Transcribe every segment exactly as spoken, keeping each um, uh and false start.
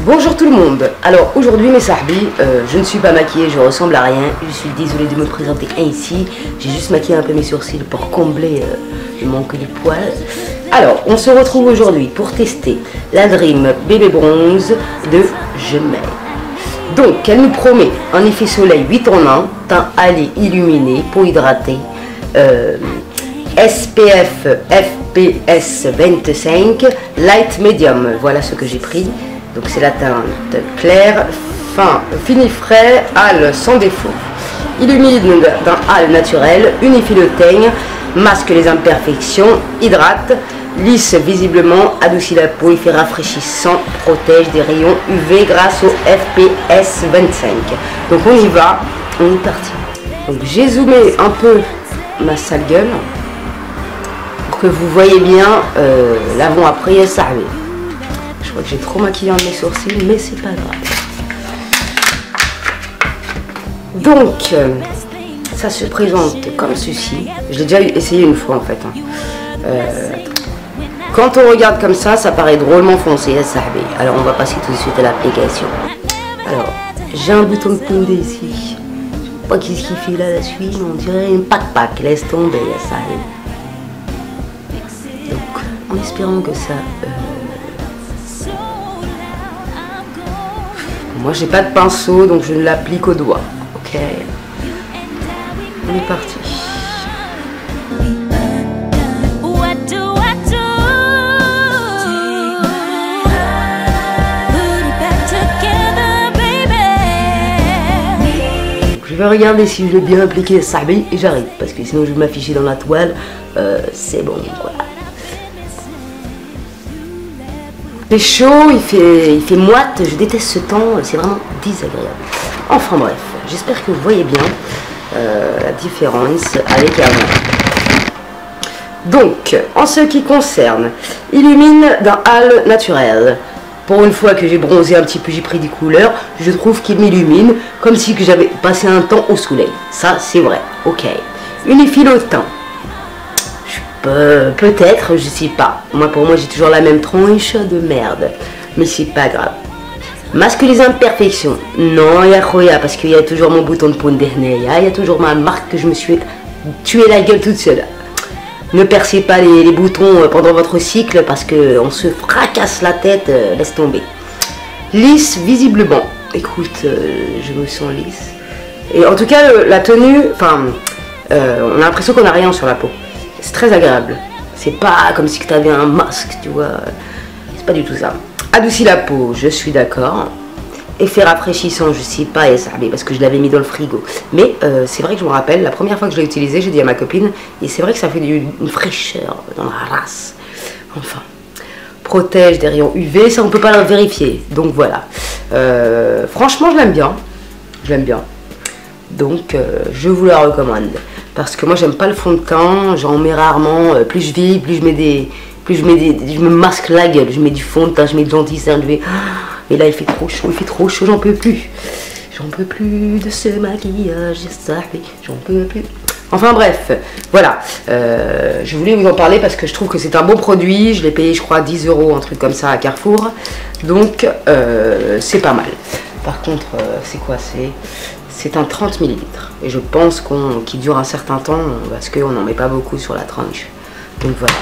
Bonjour tout le monde. Alors aujourd'hui mes sahbis, euh, je ne suis pas maquillée, je ressemble à rien. Je suis désolée de me présenter ainsi. J'ai juste maquillé un peu mes sourcils pour combler euh, le manque de poils. Alors on se retrouve aujourd'hui pour tester la Dream Bébé Bronze de Gemay. Donc elle nous promet un effet soleil huit en un, teint allé illuminé, peau hydratée, euh, S P F F P S vingt-cinq, light medium, voilà ce que j'ai pris. Donc c'est la teinte claire, fin, fini frais, hâle sans défaut. Illumine d'un hâle naturel, unifie le teigne, masque les imperfections, hydrate, lisse visiblement, adoucit la peau, il fait rafraîchissant, protège des rayons U V grâce au F P S vingt-cinq. Donc on y va, on est parti. Donc j'ai zoomé un peu ma sale gueule pour que vous voyez bien euh, l'avant-après et ça arrive. Je crois que j'ai trop maquillé un de mes sourcils, mais c'est pas grave. Donc, euh, ça se présente comme ceci. Je l'ai déjà essayé une fois en fait. Hein. Euh, quand on regarde comme ça, ça paraît drôlement foncé. Alors, on va passer tout de suite à l'application. Alors, j'ai un bouton de pondé ici. Je sais pas qu'est-ce qu'il fait là, la suite. On dirait une pack-pack. Laisse tomber, ça arrive. Donc, en espérant que ça. Euh, Moi j'ai pas de pinceau donc je ne l'applique au doigt. Ok. On est parti. Je vais regarder si je l'ai bien appliqué ça et j'arrive parce que sinon je vais m'afficher dans la toile. Euh, c'est bon quoi. C'est chaud, il fait, il fait moite, je déteste ce temps, c'est vraiment désagréable. Enfin bref, j'espère que vous voyez bien euh, la différence avec avant. Donc, en ce qui concerne, illumine d'un hâle naturel. Pour une fois que j'ai bronzé un petit peu, j'ai pris des couleurs, je trouve qu'il m'illumine comme si j'avais passé un temps au soleil. Ça, c'est vrai, ok. Unifie le teint. Euh, Peut-être, je sais pas. Moi, pour moi, j'ai toujours la même tronche de merde. Mais c'est pas grave. Masque les imperfections. Non, il y a Khoya, parce qu'il y a toujours mon bouton de peau dernier. Il y a toujours ma marque que je me suis tué la gueule toute seule. Ne percez pas les, les boutons pendant votre cycle parce qu'on se fracasse la tête. Euh, laisse tomber. Lisse, visiblement. Écoute, euh, je me sens lisse. Et en tout cas, la tenue, enfin, euh, on a l'impression qu'on n'a rien sur la peau. C'est très agréable. C'est pas comme si tu avais un masque, tu vois. C'est pas du tout ça. Adoucit la peau, je suis d'accord. Effet rafraîchissant, je sais pas, parce que je l'avais mis dans le frigo. Mais euh, c'est vrai que je me rappelle, la première fois que je l'ai utilisé, j'ai dit à ma copine, et c'est vrai que ça fait du, une fraîcheur dans la race. Enfin. Protège des rayons U V, ça on peut pas le vérifier. Donc voilà. Euh, franchement, je l'aime bien. Je l'aime bien. Donc euh, je vous la recommande. Parce que moi j'aime pas le fond de teint, j'en mets rarement, plus je vis, plus je mets des. Plus je mets des. Je me masque la gueule, je mets du fond de teint, je mets de l'anti-cernes, je vais. Et là il fait trop chaud, il fait trop chaud, j'en peux plus. J'en peux plus de ce maquillage, ça, j'en peux plus. Enfin bref, voilà. Euh, je voulais vous en parler parce que je trouve que c'est un bon produit. Je l'ai payé je crois dix euros, un truc comme ça à Carrefour. Donc euh, c'est pas mal. Par contre, euh, c'est quoi? C'est. C'est un trente millilitres et je pense qu'on qu'il dure un certain temps parce qu'on n'en met pas beaucoup sur la tranche. Donc voilà.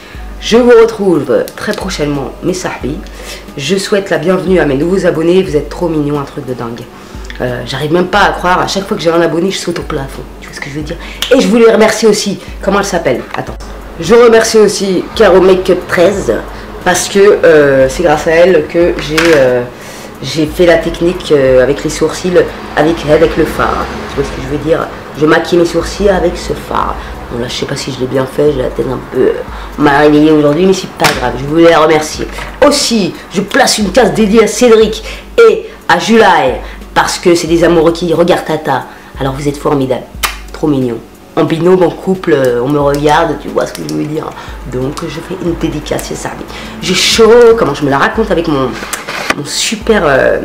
Je vous retrouve très prochainement mes sahbis. Je souhaite la bienvenue à mes nouveaux abonnés. Vous êtes trop mignons, un truc de dingue. Euh, J'arrive même pas à croire. À chaque fois que j'ai un abonné, je saute au plafond. Tu vois ce que je veux dire? Et je voulais remercier aussi. Comment elle s'appelle? Attends. Je remercie aussi Caro Makeup treize parce que euh, c'est grâce à elle que j'ai euh, j'ai fait la technique euh, avec les sourcils, avec, avec le fard. Tu vois ce que je veux dire? Je maquille mes sourcils avec ce fard. Bon là, je sais pas si je l'ai bien fait, j'ai la tête un peu mal réveillée aujourd'hui, mais c'est pas grave, je voulais les remercier. Aussi, je place une case dédiée à Cédric et à July, parce que c'est des amoureux qui regardent Tata. Alors vous êtes formidables, trop mignons. En binôme, en couple, on me regarde, tu vois ce que je veux dire. Donc je fais une dédicace, c'est ça. J'ai chaud, comment je me la raconte avec mon... Mon super euh,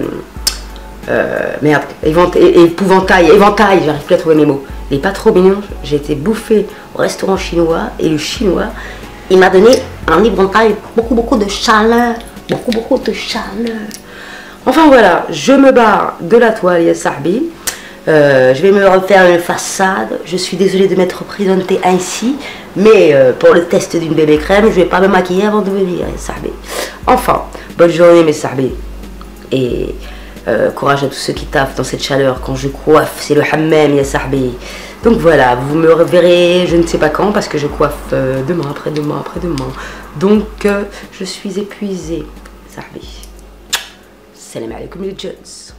euh, merde, épouvantail, éventail, j'arrive plus à trouver mes mots. Il est pas trop mignon, j'ai été bouffé au restaurant chinois et le chinois, il m'a donné un éventail, beaucoup beaucoup de chaleur, beaucoup beaucoup de chaleur. Enfin voilà, je me barre de la toile, ya sahbi. Euh, je vais me refaire une façade. Je suis désolée de m'être présentée ainsi, mais euh, pour le test d'une bébé crème, je vais pas me maquiller avant de venir, ya sahbi. Enfin, bonne journée mes sahbi. Et euh, courage à tous ceux qui taffent dans cette chaleur quand je coiffe, c'est le hammam, ya sahbi. Donc voilà, vous me reverrez je ne sais pas quand parce que je coiffe euh, demain, après-demain, après-demain. Donc euh, je suis épuisée, sahbi. Salam alaikum les jeunes.